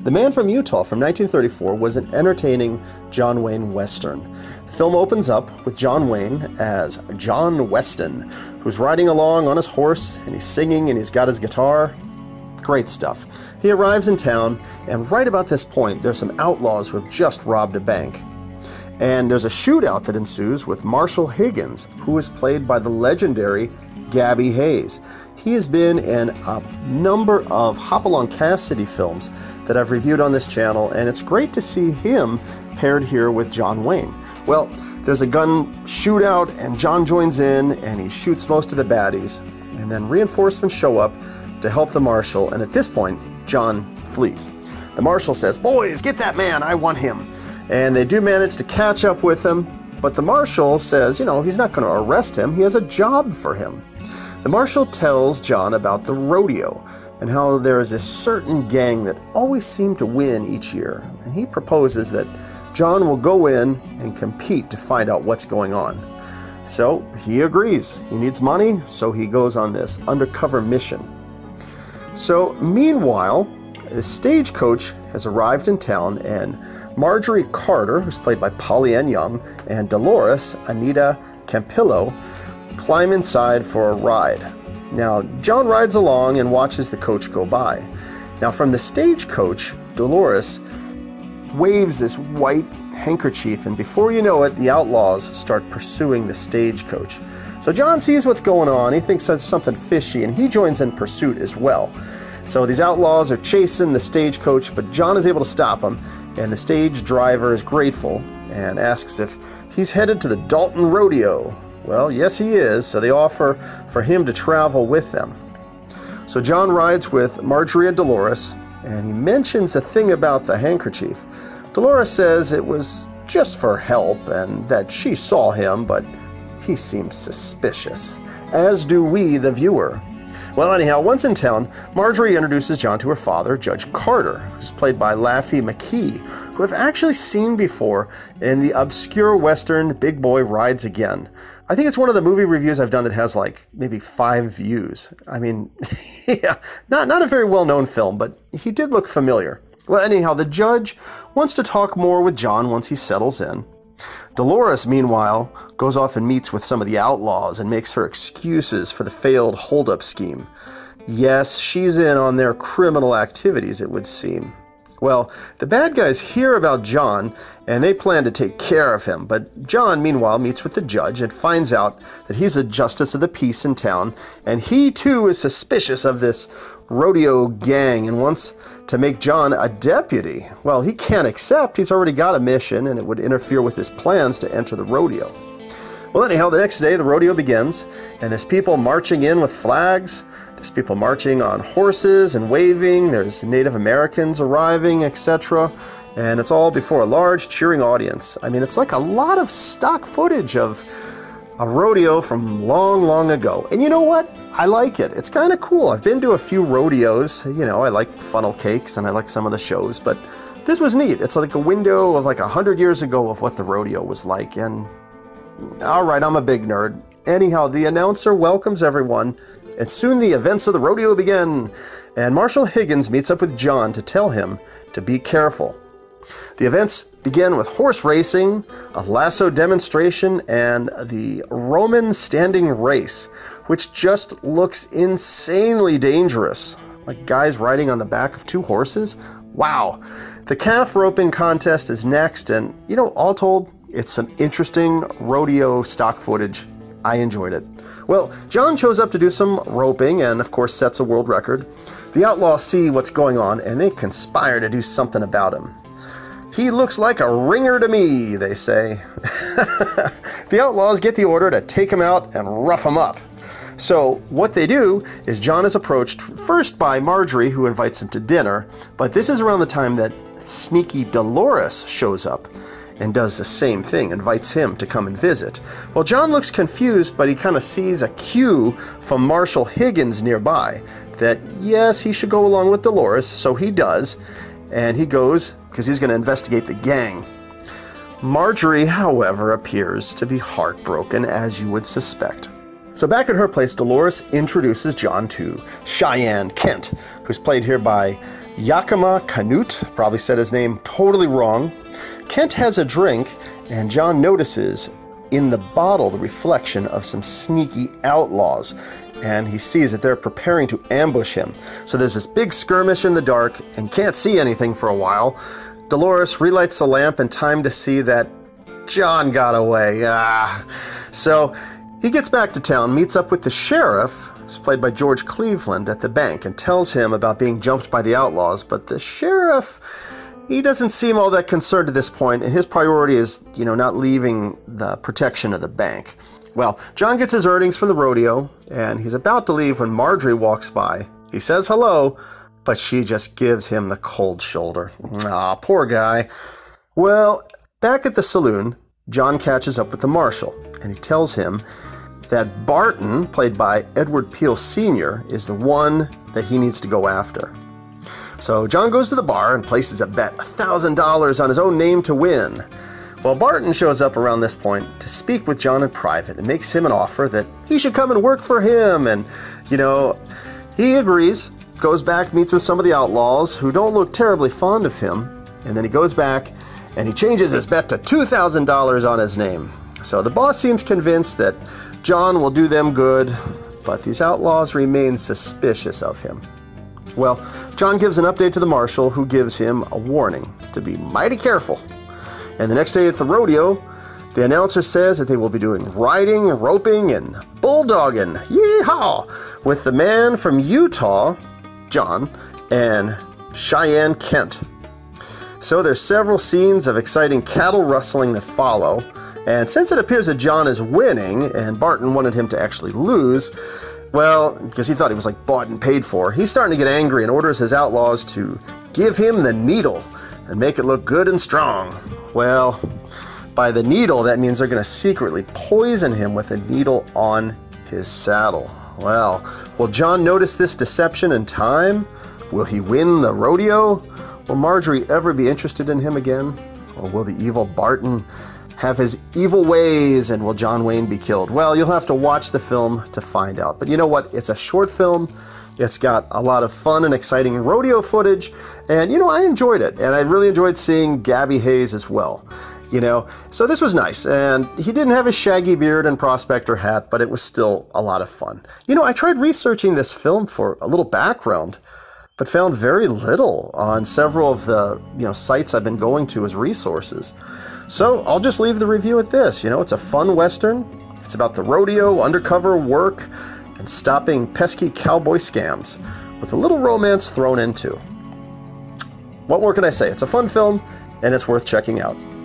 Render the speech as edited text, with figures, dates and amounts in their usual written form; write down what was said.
The Man from Utah from 1934 was an entertaining John Wayne Western. The film opens up with John Wayne as John Weston, who's riding along on his horse, and he's singing, and he's got his guitar. Great stuff. He arrives in town, and right about this point, there's some outlaws who have just robbed a bank. And there's a shootout that ensues with Marshall Higgins, who is played by the legendary Gabby Hayes. He has been in a number of Hopalong Cassidy films that I've reviewed on this channel, and it's great to see him paired here with John Wayne. Well, there's a gun shootout, and John joins in, and he shoots most of the baddies, and then reinforcements show up to help the marshal, and at this point, John flees. The marshal says, "Boys, get that man, I want him." And they do manage to catch up with him, but the marshal says, he's not going to arrest him, he has a job for him. The marshal tells John about the rodeo and how there is this certain gang that always seem to win each year, and he proposes that John will go in and compete to find out what's going on. So he agrees. He needs money, so he goes on this undercover mission. So meanwhile, the stagecoach has arrived in town, and Marjorie Carter, who's played by Polly Ann Young, and Dolores Anita Campillo climb inside for a ride. Now, John rides along and watches the coach go by. Now, from the stagecoach, Dolores waves this white handkerchief, and before you know it, the outlaws start pursuing the stagecoach. So John sees what's going on, he thinks that's something fishy, and he joins in pursuit as well. So these outlaws are chasing the stagecoach, but John is able to stop them, and the stage driver is grateful and asks if he's headed to the Dalton Rodeo. Well, yes he is, so they offer for him to travel with them. So John rides with Marjorie and Dolores, and he mentions a thing about the handkerchief. Dolores says it was just for help and that she saw him, but he seems suspicious, as do we, the viewer. Well, anyhow, once in town, Marjorie introduces John to her father, Judge Carter, who's played by Laffy McKee, who I've actually seen before in the obscure Western Big Boy Rides Again. I think it's one of the movie reviews I've done that has like maybe 5 views. I mean, yeah, not a very well-known film, but he did look familiar. Well, anyhow, the judge wants to talk more with John once he settles in. Dolores, meanwhile, goes off and meets with some of the outlaws and makes her excuses for the failed hold-up scheme. Yes, she's in on their criminal activities, it would seem. Well, the bad guys hear about John, and they plan to take care of him, but John, meanwhile, meets with the judge and finds out that he's a justice of the peace in town, and he, too, is suspicious of this rodeo gang and wants to make John a deputy. Well, he can't accept. He's already got a mission, and it would interfere with his plans to enter the rodeo. Well, anyhow, the next day, the rodeo begins, and there's people marching in with flags. There's people marching on horses and waving. There's Native Americans arriving, etc. And it's all before a large cheering audience. I mean, it's like a lot of stock footage of a rodeo from long, long ago. And you know what? I like it. It's kind of cool. I've been to a few rodeos. I like funnel cakes and I like some of the shows, but this was neat. It's like a window of like 100 years ago of what the rodeo was like. And all right, I'm a big nerd. Anyhow, the announcer welcomes everyone, and soon the events of the rodeo begin, and Marshall Higgins meets up with John to tell him to be careful. The events begin with horse racing, a lasso demonstration, and the Roman standing race, which just looks insanely dangerous. Like guys riding on the back of 2 horses. Wow. The calf roping contest is next, and all told, it's some interesting rodeo stock footage. I enjoyed it. Well, John shows up to do some roping and, of course, sets a world record. The outlaws see what's going on, and they conspire to do something about him. "He looks like a ringer to me," they say. The outlaws get the order to take him out and rough him up. So what they do is John is approached first by Marjorie, who invites him to dinner, but this is around the time that sneaky Dolores shows up and does the same thing, invites him to come and visit. Well, John looks confused, but he kind of sees a cue from Marshall Higgins nearby that, yes, he should go along with Dolores, so he does, and he goes because he's going to investigate the gang. Marjorie, however, appears to be heartbroken, as you would suspect. So back at her place, Dolores introduces John to Cheyenne Kent, who's played here by Yakima Canute, probably said his name totally wrong. Kent has a drink, and John notices in the bottle the reflection of some sneaky outlaws, and he sees that they're preparing to ambush him. So there's this big skirmish in the dark, and can't see anything for a while. Dolores relights the lamp in time to see that John got away. So he gets back to town, meets up with the sheriff, who's played by George Cleveland, at the bank, and tells him about being jumped by the outlaws. But the sheriff, he doesn't seem all that concerned at this point, and his priority is, not leaving the protection of the bank. Well, John gets his earnings from the rodeo, and he's about to leave when Marjorie walks by. He says hello, but she just gives him the cold shoulder. Aw, poor guy. Well, back at the saloon, John catches up with the marshal, and he tells him that Barton, played by Edward Peel Sr., is the one that he needs to go after. So John goes to the bar and places a bet, $1,000 on his own name to win. Well, Barton shows up around this point to speak with John in private and makes him an offer that he should come and work for him. And, he agrees, goes back, meets with some of the outlaws who don't look terribly fond of him. And then he goes back and he changes his bet to $2,000 on his name. So the boss seems convinced that John will do them good, but these outlaws remain suspicious of him. Well, John gives an update to the marshal, who gives him a warning to be mighty careful. And the next day at the rodeo, the announcer says that they will be doing riding, roping, and bulldogging, yeehaw, with the man from Utah, John, and Cheyenne Kent. So there's several scenes of exciting cattle rustling that follow. And since it appears that John is winning, and Barton wanted him to actually lose, well, because he thought he was bought and paid for, he's starting to get angry and orders his outlaws to give him the needle and make it look good and strong. Well, by the needle, that means they're going to secretly poison him with a needle on his saddle. Well, will John notice this deception in time? Will he win the rodeo? Will Marjorie ever be interested in him again? Or will the evil Barton have his evil ways, and will John Wayne be killed? Well, you'll have to watch the film to find out. But you know what? It's a short film. It's got a lot of fun and exciting rodeo footage, and I enjoyed it, and I really enjoyed seeing Gabby Hayes as well. So this was nice, and he didn't have his shaggy beard and prospector hat, but it was still a lot of fun. I tried researching this film for a little background, but found very little on several of the sites I've been going to as resources. So I'll just leave the review at this. It's a fun Western. It's about the rodeo, undercover work, and stopping pesky cowboy scams with a little romance thrown into. What more can I say? It's a fun film, and it's worth checking out.